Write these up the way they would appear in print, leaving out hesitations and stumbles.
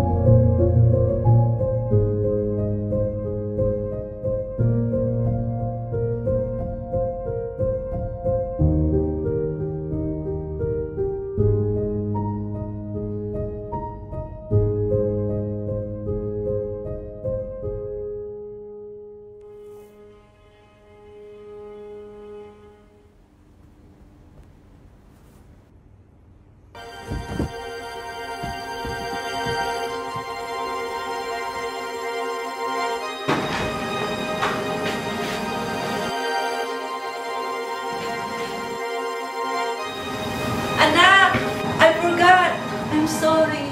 Anak! I forgot! I'm sorry.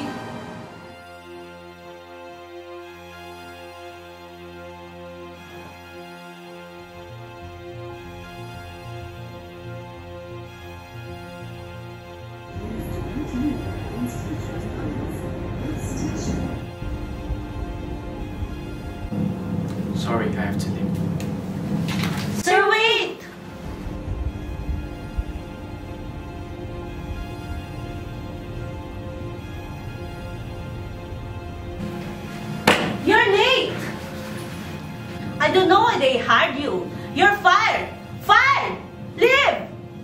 Sorry, I have to leave. Sir, wait! You're late! I don't know why they hired you. You're fired! Fired! Leave!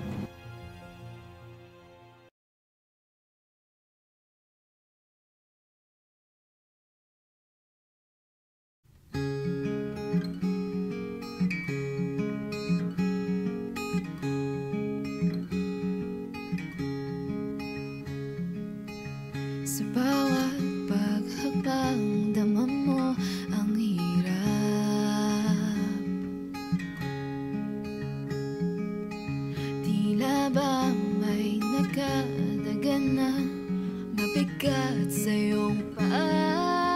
Sa bawat paghakbang, dama mo ang hirap. Tila ba may nagkadagan na mabigat sa iyong paa?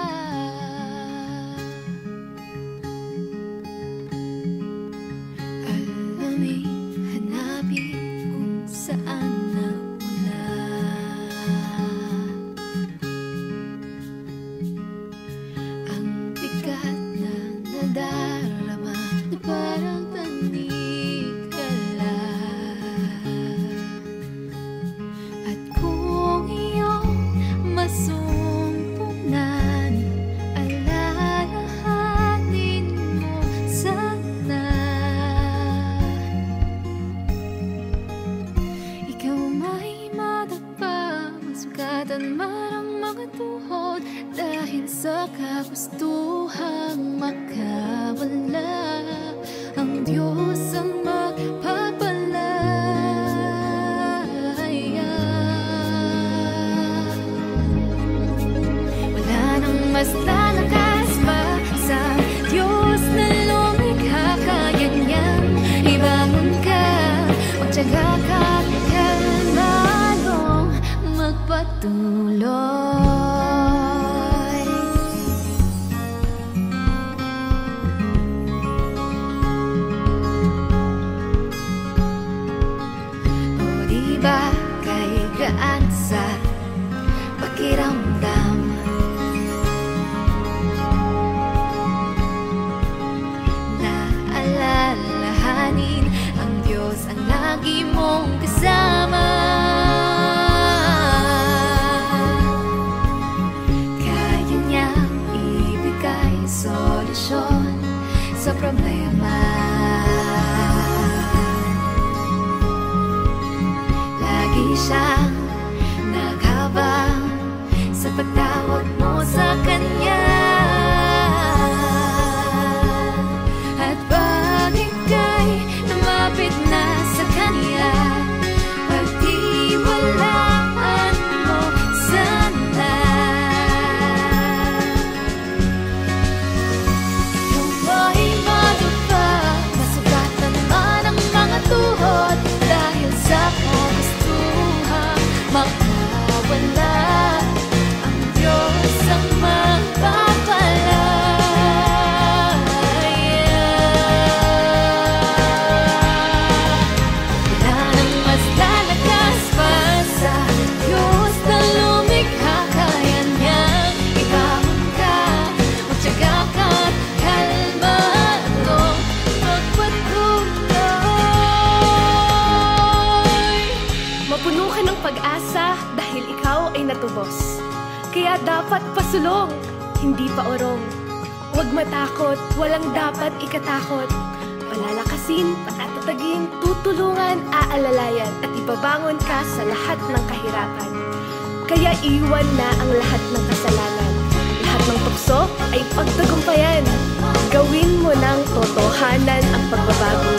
Alamin, hanapin kung saan nagmula ang bigat na nadarama na parang tanikala. At kung iyong masumpunan, alalahanin mo sana. Ikaw may madapa, masugatan man ang mga tuhod dahil sa kagustuhang makawala. Ang Diyos ang magpapalaya. Wala nang mas lalakas pa sa Diyos na lumikha. Kaya niyang ibangon ka, magtiyaga ka, kailanmanong magpatuloy. O diba kay gaan sa pakiramdam? Naalalahanin ang Diyos ang lagi mong kasama. Kaya niyang ibigay solusyon sa problema. Lagi siyang naghabang sa pagtawag mo sa Kanya. At pag ika'y lumapit na sa Kanya, pagtiwalaan mo sana. Ikaw ay madapa, masugatan man ang mga tuhod dahil sa kagustuhan makawala. Ang Diyos ang magpapalaya. dapat pasulong, hindi pa orong. Huwag matakot, walang dapat ikatakot. Palalakasin, patatatagin, tutulungan, aalalayan, at ibabangon ka sa lahat ng kahirapan. Kaya iwan na ang lahat ng kasalanan. Lahat ng tukso ay pagtagumpayan. Gawin mo ng totohanan ang pagbabago.